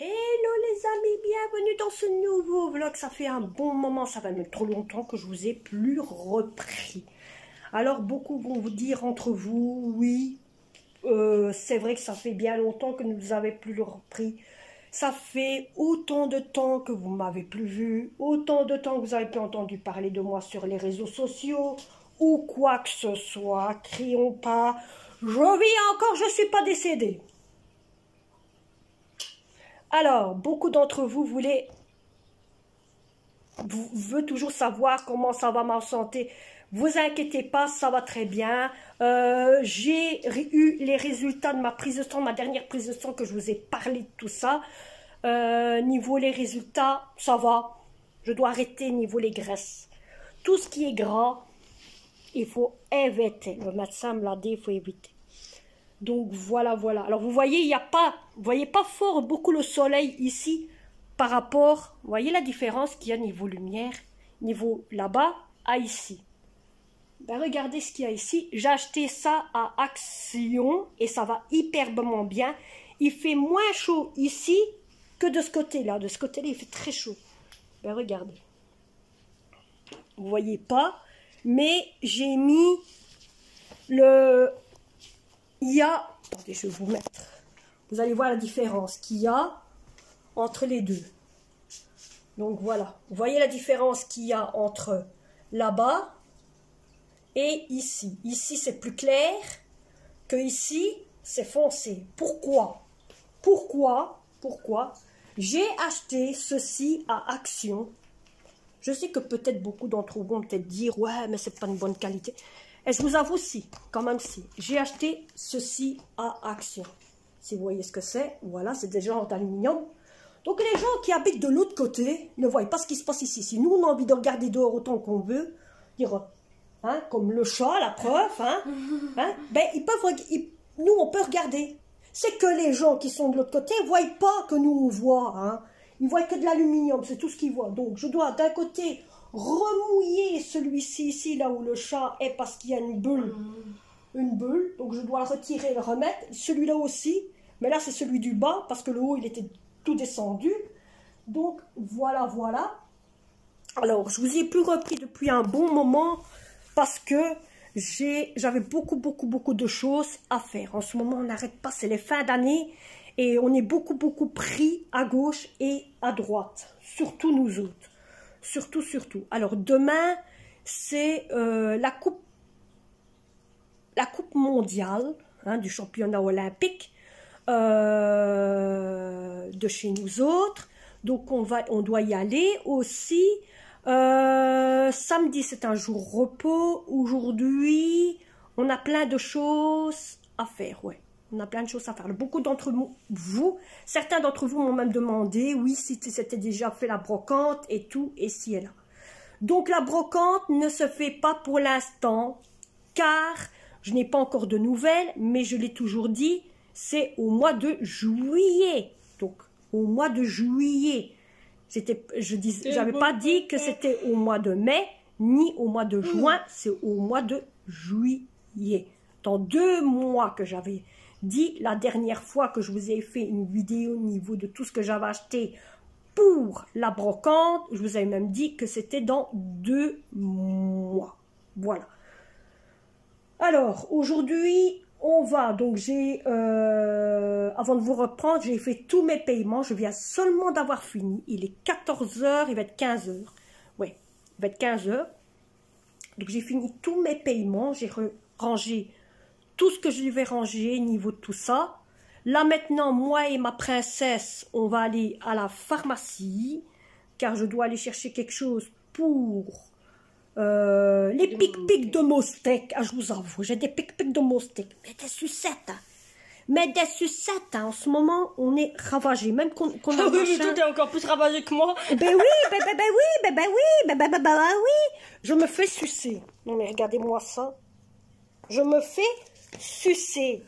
Hello les amis, bienvenue dans ce nouveau vlog. Ça fait un bon moment, ça va même trop longtemps que je vous ai plus repris. Alors beaucoup vont vous dire entre vous, oui, c'est vrai que ça fait bien longtemps que nous vous avez plus repris. Ça fait autant de temps que vous m'avez plus vu, autant de temps que vous avez plus entendu parler de moi sur les réseaux sociaux ou quoi que ce soit. Crions pas, je vis encore, je suis pas décédée. Alors, beaucoup d'entre vous veulent toujours savoir comment ça va ma santé. Vous inquiétez pas, ça va très bien. J'ai eu les résultats de ma prise de sang, ma dernière prise de sang que je vous ai parlé de tout ça. Niveau les résultats, ça va. Je dois arrêter niveau les graisses. Tout ce qui est gras, il faut éviter. Le médecin me l'a dit, il faut éviter. Donc voilà. Alors vous voyez, vous voyez pas fort beaucoup le soleil ici par rapport, vous voyez la différence qu'il y a niveau lumière, niveau là-bas à ici. Ben regardez ce qu'il y a ici. J'ai acheté ça à Action et ça va hyperbement bien. Il fait moins chaud ici que de ce côté-là. De ce côté-là, il fait très chaud. Ben regardez. Vous voyez pas, mais j'ai mis le... Attendez, je vais vous mettre. Vous allez voir la différence qu'il y a entre les deux. Donc voilà. Vous voyez la différence qu'il y a entre là-bas et ici. Ici, c'est plus clair que ici, c'est foncé. Pourquoi? Pourquoi j'ai acheté ceci à Action? Je sais que peut-être beaucoup d'entre vous vont peut-être dire « Ouais, mais c'est pas une bonne qualité. » Et je vous avoue si, quand même si. J'ai acheté ceci à Action. Si vous voyez ce que c'est, voilà, c'est des genres d'aluminium. Donc les gens qui habitent de l'autre côté ne voient pas ce qui se passe ici. Si nous, on a envie de regarder dehors autant qu'on veut, dire, hein, comme le chat, la preuve, ben, ils peuvent, nous, on peut regarder. C'est que les gens qui sont de l'autre côté ne voient pas que nous, on voit. Hein. Ils voient que de l'aluminium, c'est tout ce qu'ils voient. Donc, je dois d'un côté remouiller celui-ci, ici, là où le chat est, parce qu'il y a une bulle. Une bulle, donc je dois le retirer et le remettre. Celui-là aussi, mais là, c'est celui du bas, parce que le haut, il était tout descendu. Donc, voilà. Alors, je vous ai plus repris depuis un bon moment, parce que j'avais beaucoup de choses à faire. En ce moment, on n'arrête pas, c'est les fins d'année, et on est beaucoup pris à gauche et à droite, surtout nous autres. Surtout. Alors demain, c'est la coupe mondiale du championnat olympique de chez nous autres. Donc on doit y aller aussi. Samedi, c'est un jour repos. Aujourd'hui, on a plein de choses à faire, ouais. On a plein de choses à faire. Beaucoup d'entre vous, certains d'entre vous m'ont même demandé, oui, si c'était déjà fait la brocante et tout, et si et là. Donc la brocante ne se fait pas pour l'instant, car je n'ai pas encore de nouvelles, mais je l'ai toujours dit, c'est au mois de juillet. Donc au mois de juillet. J'avais pas dit que c'était au mois de mai, ni au mois de juin, c'est au mois de juillet. Dans 2 mois que j'avais dit la dernière fois que je vous ai fait une vidéo au niveau de tout ce que j'avais acheté pour la brocante, je vous avais même dit que c'était dans 2 mois. Voilà. Alors, aujourd'hui, on va, donc avant de vous reprendre, j'ai fait tous mes paiements, je viens seulement d'avoir fini. Il est 14 h, il va être 15 h. Oui, il va être 15 h. Donc, j'ai fini tous mes paiements, j'ai rangé tout ce que je devais ranger, niveau de tout ça. Là maintenant, moi et ma princesse, on va aller à la pharmacie, car je dois aller chercher quelque chose pour les pic-pics de moustique. Ah, je vous avoue, j'ai des pic-pics de moustique. Mais des sucettes, en ce moment, on est ravagé. Même qu'on a oui, mais toi, t'es encore plus ravagé que moi. Ben oui. Je me fais sucer. Non mais regardez-moi ça. Je me fais sucer.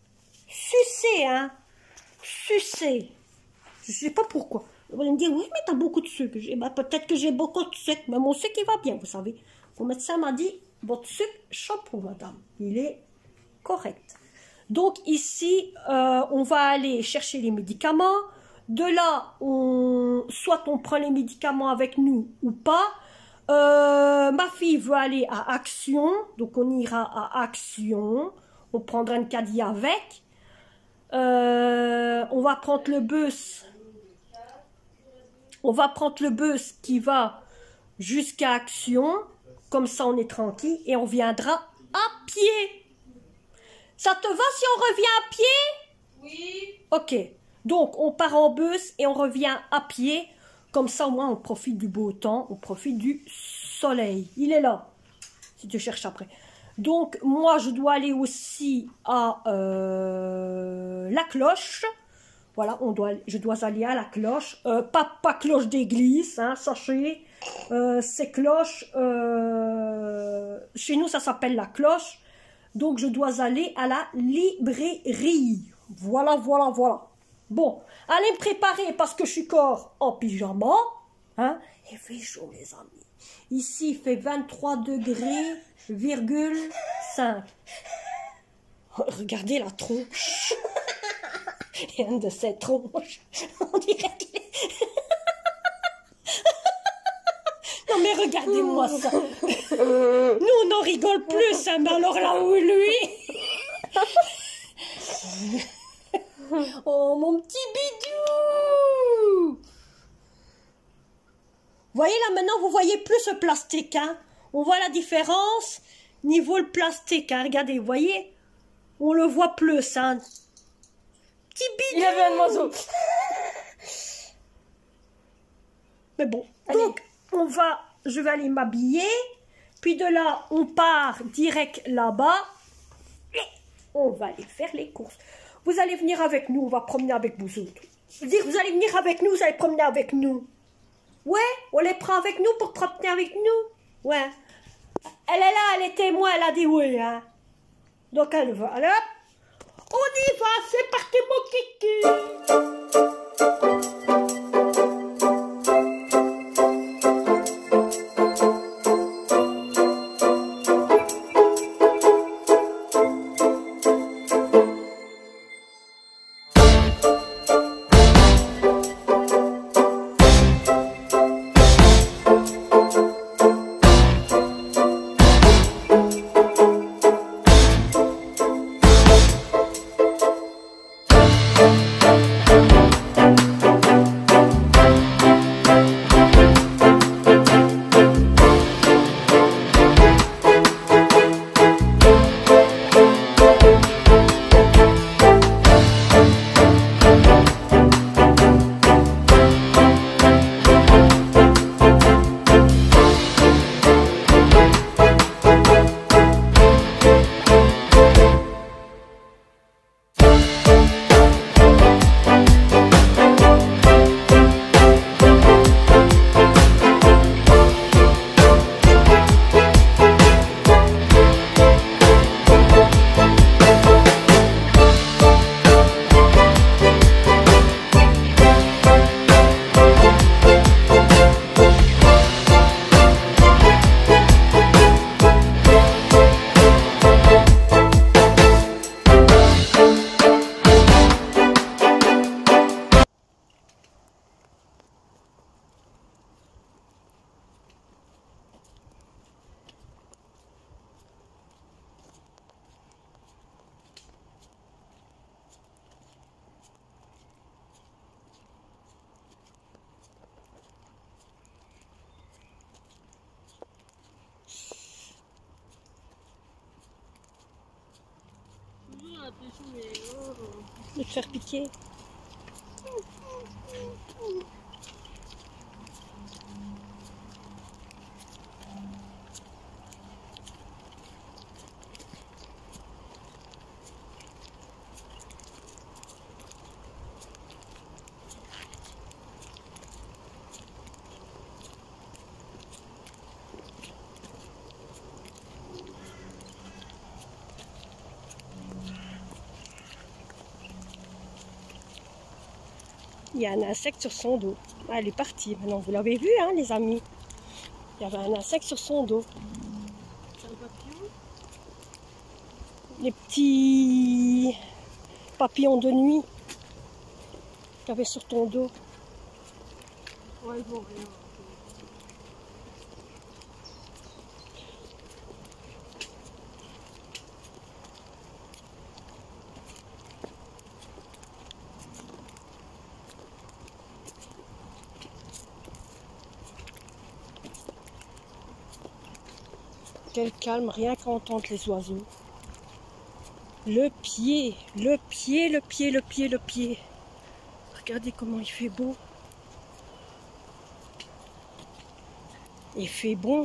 Sucer. Je sais pas pourquoi. Vous allez me dire, oui, mais t'as beaucoup de sucre. Ben, peut-être que j'ai beaucoup de sucre, mais mon sucre, il va bien, vous savez. Mon médecin m'a dit, votre sucre, chapeau, madame. Il est correct. Donc, ici, on va aller chercher les médicaments. De là, soit on prend les médicaments avec nous ou pas. Ma fille veut aller à Action, donc on ira à Action. On prendra un caddie avec. On va prendre le bus. On va prendre le bus qui va jusqu'à Action. Comme ça, on est tranquille et on viendra à pied. Ça te va si on revient à pied? Oui. Ok. Donc, on part en bus et on revient à pied. Comme ça, au moins, on profite du beau temps. On profite du soleil. Il est là. Si tu cherches après. Donc, moi, je dois aller aussi à la cloche. Voilà, je dois aller à la cloche. Pas cloche d'église, hein, sachez. C'est cloche. Chez nous, ça s'appelle la cloche. Donc, je dois aller à la librairie. Voilà, voilà, voilà. Bon, allez me préparer parce que je suis encore en pyjama. Hein, il fait chaud, mes amis. Ici, il fait 23 degrés, virgule 5. Regardez la tronche. Et un de ces tronches. On dirait qu'il est... Non, mais regardez-moi ça. Nous, on en rigole plus, hein, mais alors là où lui... Oh, mon petit bidou! Vous voyez là, maintenant, vous voyez plus ce plastique, hein? On voit la différence niveau le plastique, hein? Regardez, vous voyez? On le voit plus, hein? Petit bidou! Il avait un oiseau. Mais bon, allez. Donc, je vais aller m'habiller, puis de là, on part direct là-bas, et on va aller faire les courses. Vous allez venir avec nous, on va promener avec vous autres. Vous allez venir avec nous, vous allez promener avec nous. Ouais, on les prend avec nous pour promener avec nous. Ouais. Elle est là, elle est témoin, elle a dit oui, hein. Donc elle va, alors, on y va, c'est parti mon kiki. De te faire piquer. Il y a un insecte sur son dos. Ah, elle est partie maintenant, vous l'avez vu, hein, les amis. Il y avait un insecte sur son dos. C'est un papillon? Les petits papillons de nuit. qu'il y avait sur ton dos. Ouais, ils vont rien. Quel calme, rien qu'à entendre les oiseaux. Le pied, le pied, le pied, le pied, le pied. Regardez comment il fait beau. Il fait bon.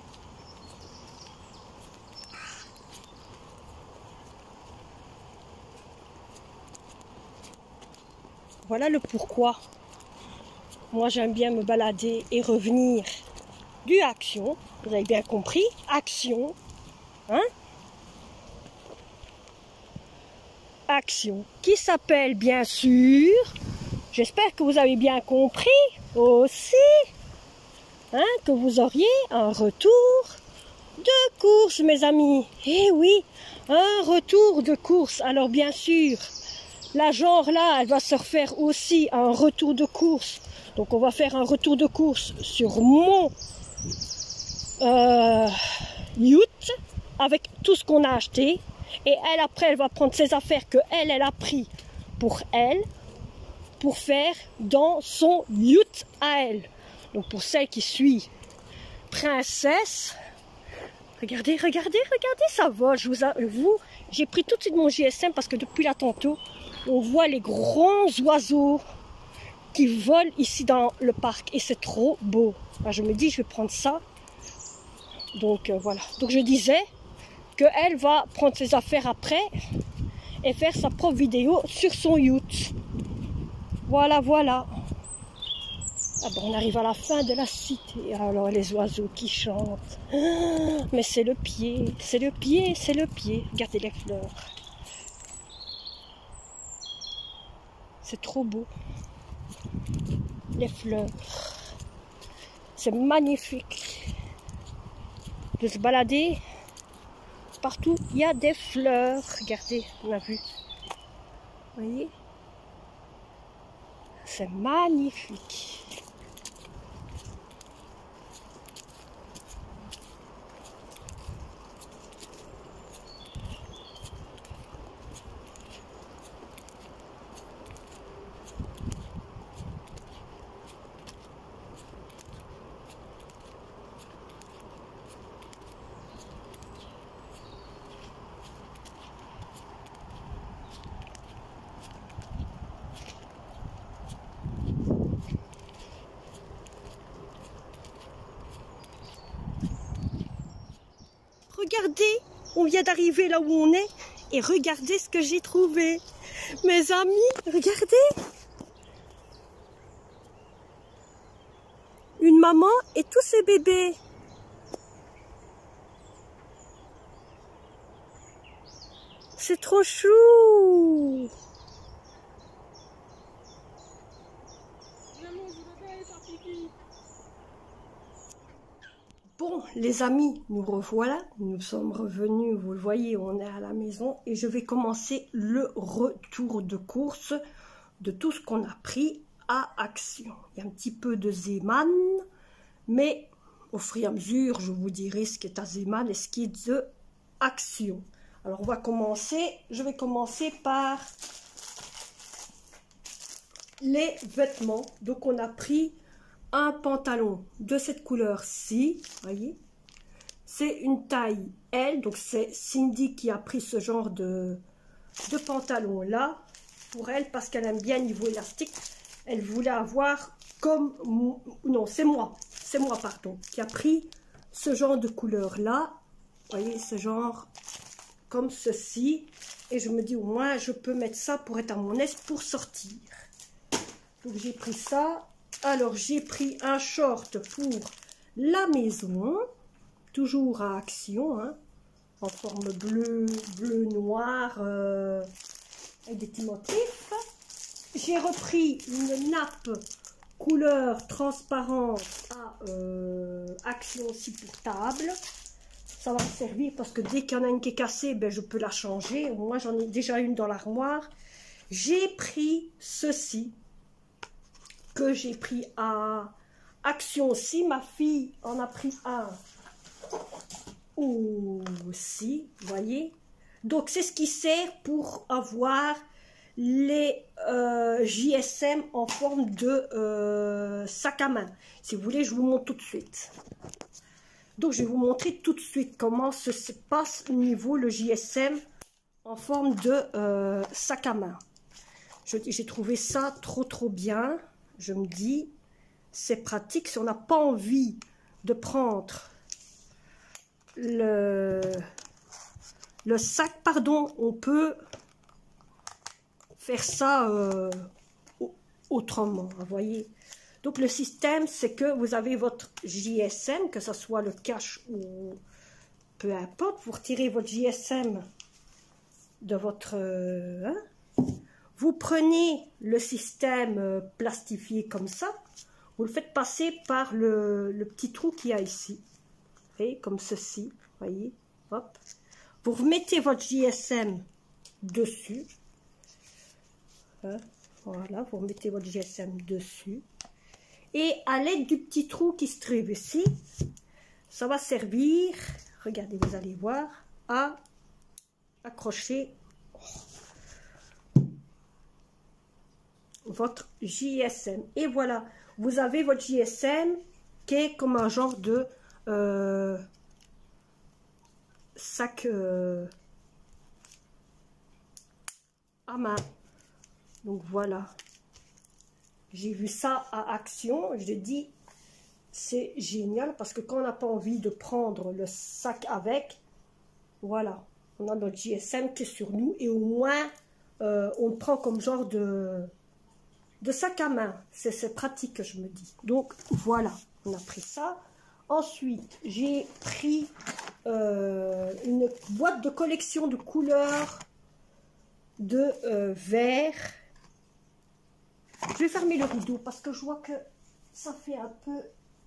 Voilà le pourquoi. Moi, j'aime bien me balader et revenir du action. Vous avez bien compris, action. Hein? Action. Qui s'appelle, bien sûr, j'espère que vous avez bien compris aussi, hein, que vous auriez un retour de course, mes amis. Eh oui, un retour de course. Alors, bien sûr, la genre là, elle va se refaire aussi un retour de course. Donc, on va faire un retour de course sur mon yacht avec tout ce qu'on a acheté. Et elle, après, elle va prendre ses affaires que elle a pris pour elle, pour faire dans son yacht à elle. Donc, pour celle qui suit princesse, regardez, regardez, regardez, ça vole. J'ai pris tout de suite mon GSM parce que depuis là tantôt, on voit les grands oiseaux qui volent ici dans le parc. Et c'est trop beau. Alors, je me dis, je vais prendre ça. Donc, voilà. Donc, je disais qu'elle va prendre ses affaires après et faire sa propre vidéo sur son yacht. Voilà, voilà. Ah ben, on arrive à la fin de la cité. Alors, les oiseaux qui chantent. Mais c'est le pied, c'est le pied, c'est le pied. Regardez les fleurs. C'est trop beau. Les fleurs. C'est magnifique. De se balader. Partout, il y a des fleurs. Regardez, on a vu. Vous voyez? C'est magnifique. Regardez, on vient d'arriver là où on est et regardez ce que j'ai trouvé. Mes amis, regardez. Une maman et tous ses bébés. C'est trop chou. Bon, les amis, nous revoilà. Nous sommes revenus, vous le voyez, on est à la maison. Et je vais commencer le retour de course de tout ce qu'on a pris à Action. Il y a un petit peu de Zeeman, mais au fur et à mesure, je vous dirai ce qui est à Zeeman et ce qui est de Action. Alors, on va commencer. Je vais commencer par les vêtements. Donc, on a pris un pantalon de cette couleur-ci, voyez. C'est une taille L, donc c'est Cindy qui a pris ce genre de pantalon-là pour elle parce qu'elle aime bien niveau élastique. Elle voulait avoir comme... Non, c'est moi, pardon, qui a pris ce genre de couleur-là. Vous voyez, ce genre comme ceci. Et je me dis, au moins, je peux mettre ça pour être à mon aise pour sortir. Donc, j'ai pris ça. Alors, j'ai pris un short pour la maison. Toujours à Action, hein, en forme bleu, noir, avec des petits motifs. J'ai repris une nappe couleur transparente à Action aussi pour table. Ça va me servir parce que dès qu'il y en a une qui est cassée, ben, je peux la changer. Moi, j'en ai déjà une dans l'armoire. J'ai pris ceci. que j'ai pris à Action aussi. Ma fille en a pris un aussi, vous voyez. Donc, c'est ce qui sert pour avoir les JSM en forme de sac à main. Si vous voulez, je vous montre tout de suite. Donc, je vais vous montrer tout de suite comment se passe au niveau le JSM en forme de sac à main. J'ai trouvé ça trop bien. Je me dis, c'est pratique. Si on n'a pas envie de prendre le sac, pardon, on peut faire ça autrement, vous voyez. Donc le système, c'est que vous avez votre JSM, que ce soit le cache ou peu importe, vous retirez votre JSM de votre... vous prenez le système plastifié comme ça, vous le faites passer par le petit trou qu'il y a ici, vous voyez, comme ceci, vous voyez, hop. Vous remettez votre JSM dessus, voilà, vous remettez votre GSM dessus. Et à l'aide du petit trou qui se trouve ici, ça va servir, regardez, vous allez voir, à accrocher votre JSM. Et voilà, vous avez votre JSM qui est comme un genre de sac à main. Donc voilà, j'ai vu ça à Action, je dis c'est génial parce que quand on n'a pas envie de prendre le sac avec, voilà, on a notre JSM qui est sur nous et au moins on le prend comme genre de sac à main. C'est pratique, je me dis. Donc voilà, on a pris ça. Ensuite, j'ai pris une boîte de collection de couleurs de vert. Je vais fermer le rideau parce que je vois que ça fait un peu...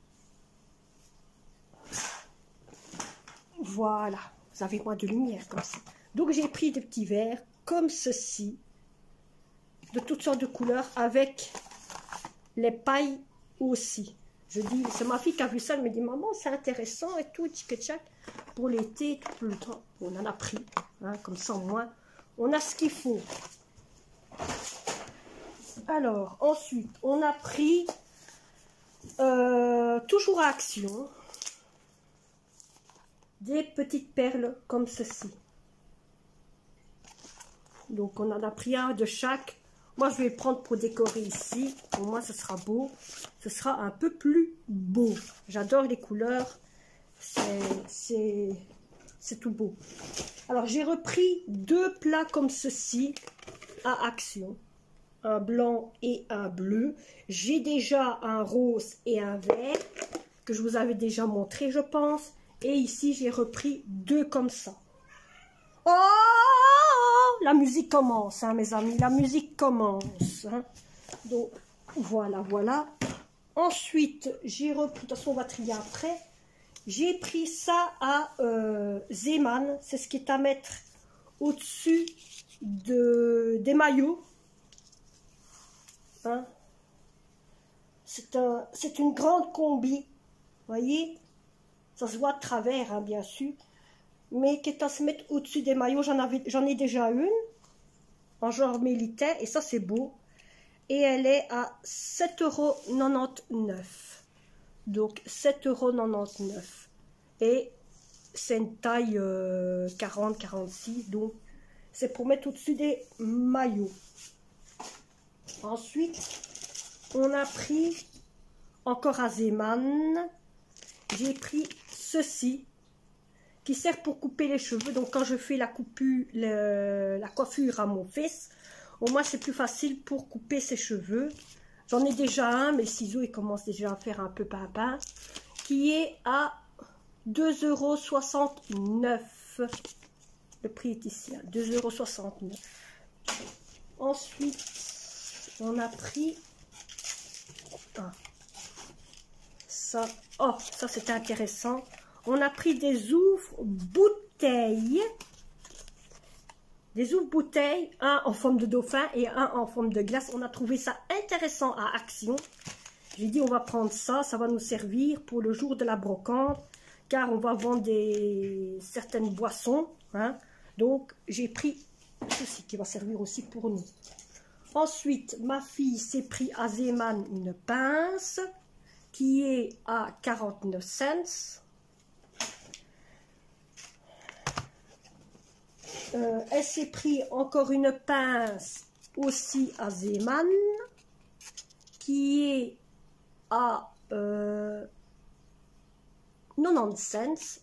Voilà, vous avez moins de lumière comme ça. Donc j'ai pris des petits verres comme ceci, de toutes sortes de couleurs, avec les pailles aussi. Je dis, c'est ma fille qui a vu ça, elle me dit, maman, c'est intéressant et tout, tchic-tchac, pour l'été, tout le temps. On en a pris, hein, comme ça au moins, on a ce qu'il faut. Alors, ensuite, on a pris, toujours à Action, des petites perles comme ceci. Donc, on en a pris un de chaque. Moi, je vais prendre pour décorer ici. Au moins, ce sera beau. Ce sera un peu plus beau. J'adore les couleurs. C'est tout beau. Alors, j'ai repris deux plats comme ceci à Action. Un blanc et un bleu. J'ai déjà un rose et un vert que je vous avais déjà montré, je pense. Et ici, j'ai repris deux comme ça. Oh! La musique commence, hein, mes amis. La musique commence. Hein. Donc, voilà, voilà. Ensuite, j'ai repris... De toute façon, on va trier après. J'ai pris ça à Zeeman. C'est ce qui est à mettre au-dessus des maillots. Hein. C'est une grande combi. Vous voyez? Ça se voit de travers, hein, bien sûr. Mais qui est à se mettre au-dessus des maillots. J'en ai déjà une, en genre militaire, et ça c'est beau. Et elle est à 7,99 €. Donc 7,99 €. Et c'est une taille 40-46, donc c'est pour mettre au-dessus des maillots. Ensuite, on a pris, encore à Zeeman, j'ai pris ceci, qui sert pour couper les cheveux. Donc quand je fais la coiffure à mon fils, au moins c'est plus facile pour couper ses cheveux. J'en ai déjà un, mais le ciseau il commence déjà à faire un peu pimpin, qui est à 2,69 €. Le prix est ici, hein, 2,69 €. Ensuite, on a pris ça. Oh, ça c'était intéressant. On a pris des ouvre-bouteilles. des ouvre-bouteilles, un en forme de dauphin et un en forme de glace. On a trouvé ça intéressant à Action. J'ai dit on va prendre ça, ça va nous servir pour le jour de la brocante, car on va vendre certaines boissons. Hein. Donc j'ai pris ceci qui va servir aussi pour nous. Ensuite, ma fille s'est pris à Zeeman une pince qui est à 49 cents. Elle s'est pris encore une pince aussi à Zeeman qui est à 90 cents.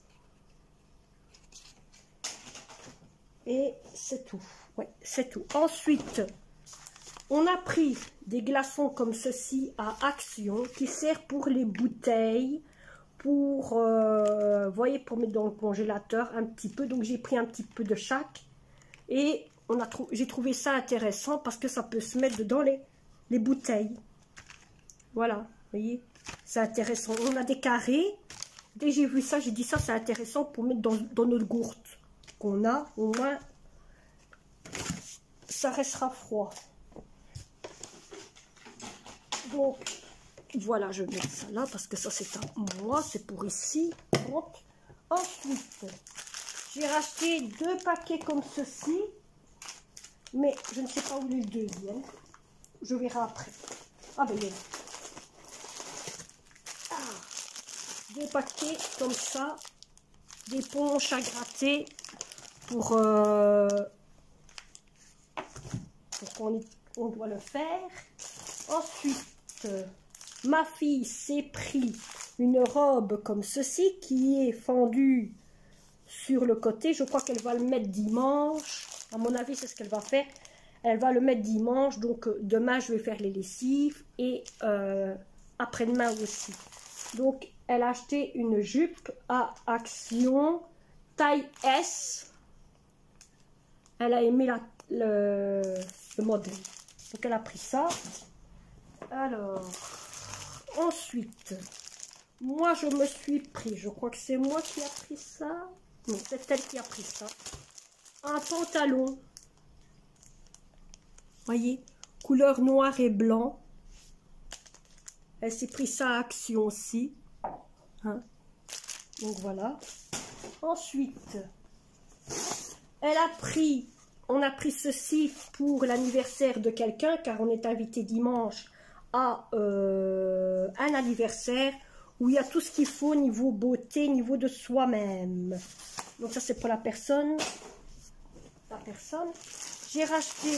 Et c'est tout. Ouais, c'est tout. Ensuite, on a pris des glaçons comme ceci à Action qui sert pour les bouteilles, pour, voyez, pour mettre dans le congélateur un petit peu. Donc j'ai pris un petit peu de chaque et j'ai trouvé ça intéressant parce que ça peut se mettre dans les bouteilles. Voilà, vous voyez, c'est intéressant. On a des carrés. Dès que j'ai vu ça, j'ai dit ça, c'est intéressant pour mettre dans notre gourde qu'on a. Au moins, ça restera froid. Donc, voilà, je vais mettre ça là parce que ça, c'est à moi. C'est pour ici. Donc, ensuite, j'ai racheté 2 paquets comme ceci. Mais je ne sais pas où les deuxièmes. Je verrai après. Ah, ben, il y en a. 2 paquets comme ça, d'éponges à gratter pour qu'on doit le faire. Ensuite, ma fille s'est pris une robe comme ceci qui est fendue sur le côté. Je crois qu'elle va le mettre dimanche. À mon avis, c'est ce qu'elle va faire. Elle va le mettre dimanche. Donc, demain, je vais faire les lessives et après-demain aussi. Donc, elle a acheté une jupe à Action, taille S. Elle a aimé le modèle. Donc, elle a pris ça. Alors, ensuite, moi, je me suis pris, je crois que c'est moi qui a pris ça. Non, c'est elle qui a pris ça. Un pantalon. Voyez, couleur noir et blanc. Elle s'est pris ça à Action aussi. Hein. Donc voilà. Ensuite, on a pris ceci pour l'anniversaire de quelqu'un, car on est invité dimanche à un anniversaire où il y a tout ce qu'il faut niveau beauté, niveau de soi-même. Donc ça c'est pour la personne. J'ai racheté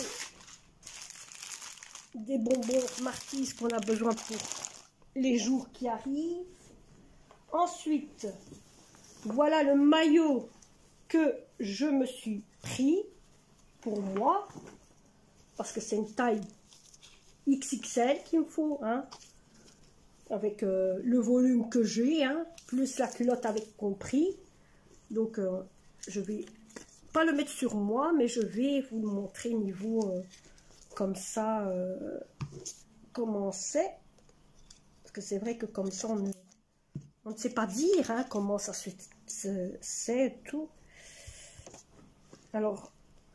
des bonbons Marquise qu'on a besoin pour les jours qui arrivent. Ensuite, voilà le maillot que je me suis pris pour moi, parce que c'est une taille XXL qu'il me faut, hein, avec le volume que j'ai, hein, plus la culotte avec compris. Donc, je vais pas le mettre sur moi, mais je vais vous le montrer niveau comme ça, comment c'est. Parce que c'est vrai que comme ça, on ne sait pas dire hein, comment ça c'est tout. Alors,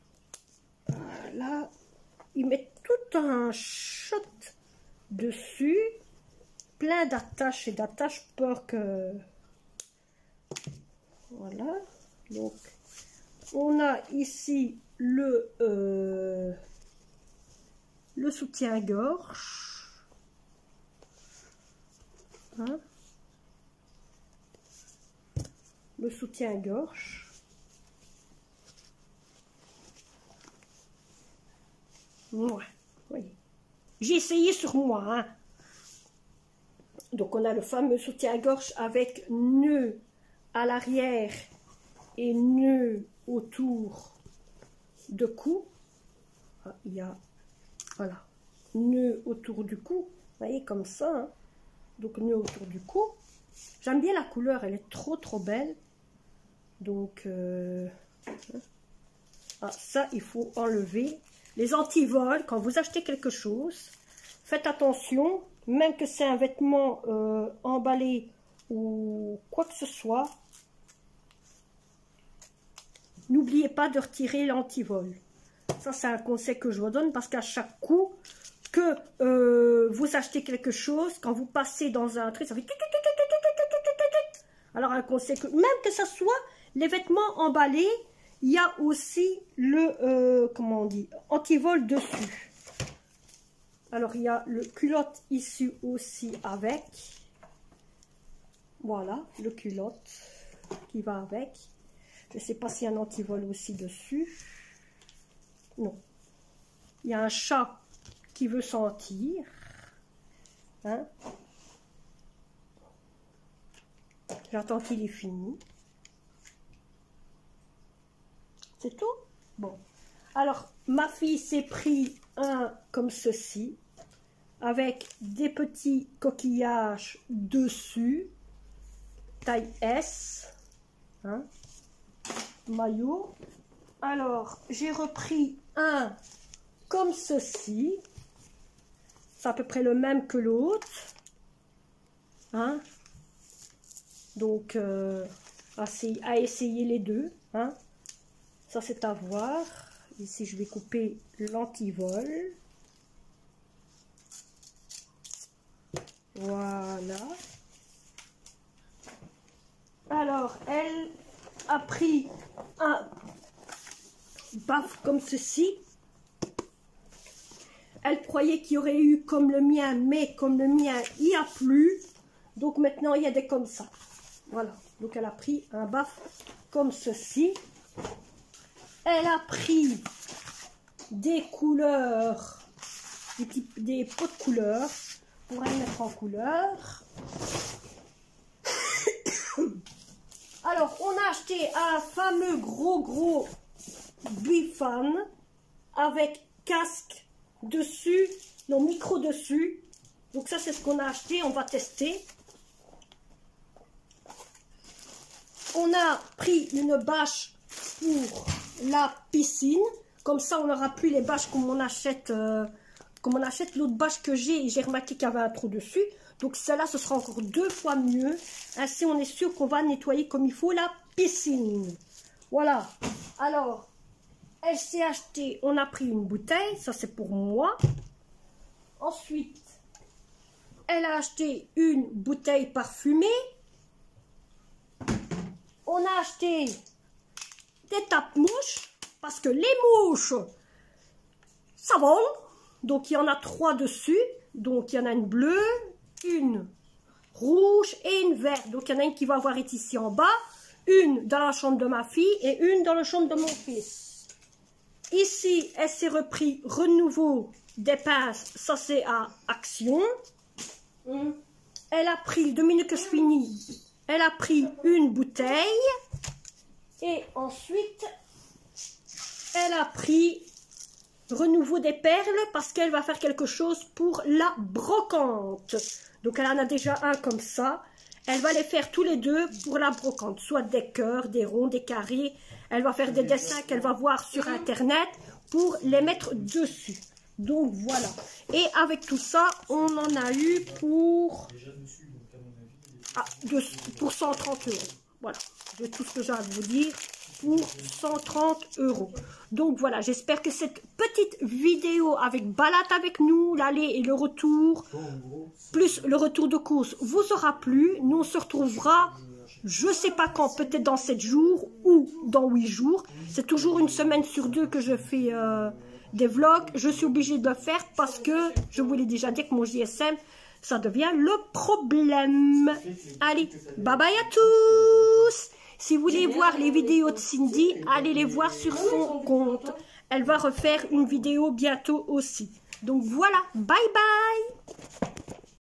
là, ils mettent tout un shot dessus, plein d'attaches et d'attaches pour que... Voilà. Donc, on a ici le soutien-gorge. Hein? Le soutien-gorge. Ouais, voyez. J'ai essayé sur moi. Hein. Donc, on a le fameux soutien-gorge avec nœud à l'arrière et nœud autour de cou. Ah, il y a, voilà, nœud autour du cou. Vous voyez, comme ça. Hein. Donc, nœud autour du cou. J'aime bien la couleur, elle est trop belle. Donc, ça, il faut enlever. Les antivols, quand vous achetez quelque chose, faites attention, même que c'est un vêtement emballé ou quoi que ce soit, n'oubliez pas de retirer l'antivol. Ça, c'est un conseil que je vous donne parce qu'à chaque coup que vous achetez quelque chose, quand vous passez dans un truc, ça fait... Alors, un conseil que, même que ce soit les vêtements emballés, il y a aussi le, comment on dit, anti-vol dessus. Alors, il y a le culotte ici aussi avec. Voilà, le culotte qui va avec. Je ne sais pas s'il y a un anti-vol aussi dessus. Non. Il y a un chat qui veut sentir. Hein? J'attends qu'il est fini. C'est tout? Bon. Alors, ma fille s'est pris un comme ceci, avec des petits coquillages dessus, taille S, hein, maillot. Alors, j'ai repris un comme ceci, c'est à peu près le même que l'autre, hein. Donc, à essayer les deux, hein. Ça, c'est à voir. Ici, je vais couper l'antivol. Voilà. Alors, elle a pris un baffe comme ceci. Elle croyait qu'il y aurait eu comme le mien, mais comme le mien, il n'y a plus. Donc, maintenant, il y a des comme ça. Voilà. Donc, elle a pris un baffe comme ceci. Elle a pris des couleurs, des pots de couleurs pour les mettre en couleur. Alors, on a acheté un fameux gros Bifan avec casque dessus, non, micro dessus. Donc ça, c'est ce qu'on a acheté, on va tester. On a pris une bâche pour la piscine, comme ça on n'aura plus les bâches comme on achète l'autre bâche que j'ai remarqué qu'il y avait un trou dessus, donc celle-là ce sera encore 2 fois mieux, ainsi on est sûr qu'on va nettoyer comme il faut la piscine. Voilà. Alors elle s'est acheté, on a pris une bouteille, ça c'est pour moi. Ensuite elle a acheté une bouteille parfumée. On a acheté des tape-mouches, parce que les mouches, ça vole. Donc, il y en a 3 dessus. Donc, il y en a une bleue, une rouge et une verte. Donc, il y en a une qui va avoir été ici en bas, une dans la chambre de ma fille et une dans la chambre de mon fils. Ici, elle s'est repris renouveau des pinces. Ça, c'est à Action. Elle a pris, 2 minutes que je finis, elle a pris une bouteille. Et ensuite, elle a pris renouveau des perles parce qu'elle va faire quelque chose pour la brocante. Donc, elle en a déjà un comme ça. Elle va les faire tous les deux pour la brocante. Soit des cœurs, des ronds, des carrés. Elle va faire des dessins qu'elle va voir sur Internet pour les mettre dessus. Donc, voilà. Et avec tout ça, on en a eu pour... pour 130 €. Voilà, c'est tout ce que j'ai à vous dire pour 130 €. Donc voilà, j'espère que cette petite vidéo avec balade avec nous, l'aller et le retour, plus le retour de course, vous aura plu. Nous on se retrouvera, je ne sais pas quand, peut-être dans 7 jours ou dans 8 jours. C'est toujours une semaine sur 2 que je fais des vlogs. Je suis obligée de le faire parce que, je vous l'ai déjà dit, que mon GSM, ça devient le problème. Allez, bye bye à tous. Si vous voulez voir les vidéos de Cindy, allez les voir sur son compte. Elle va refaire une vidéo bientôt aussi. Donc voilà, bye bye.